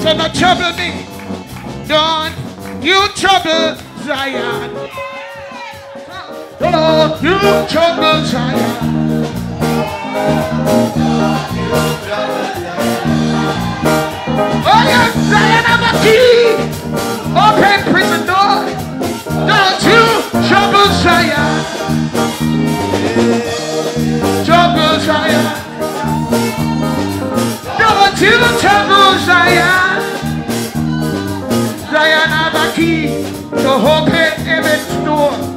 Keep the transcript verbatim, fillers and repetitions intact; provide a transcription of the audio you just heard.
So don't trouble me. Don't you trouble Zion. Don't you trouble Zion. Oh yes, Zion have a key. Open prison door. Don't you trouble Zion. Trouble Zion. Don't you trouble Zion. Zion have a key to open every door.